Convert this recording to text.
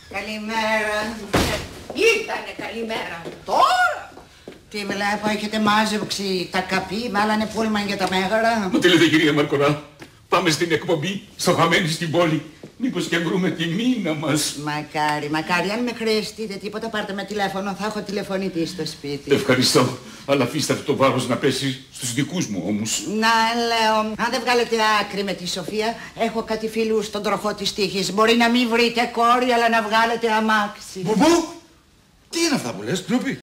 Καλημέρα. Ήτανε καλημέρα. Τώρα! Τι βλέπω, έχετε μάζεψει τα καπί, βάλανε πούλμαν για τα μέγαρα. Μα τι λέτε κυρία Μαρκορά, πάμε στην εκπομπή, στο χαμένοι στην πόλη. Μήπως και βρούμε τη μήνα μας. Μακάρι, αν με χρειαστείτε τίποτα πάρτε με τηλέφωνο, θα έχω τηλεφωνητή στο σπίτι. Ευχαριστώ, αλλά αφήστε αυτό το βάρος να πέσει στους δικούς μου όμως. Να λέω, αν δεν βγάλετε άκρη με τη Σοφία, έχω κάτι φίλους στον τροχό της τύχης. Μπορεί να μην βρείτε κόρη, αλλά να βγάλετε αμάξι. Μπουμπού! Τι είναι αυτά που λες, Τρούπι?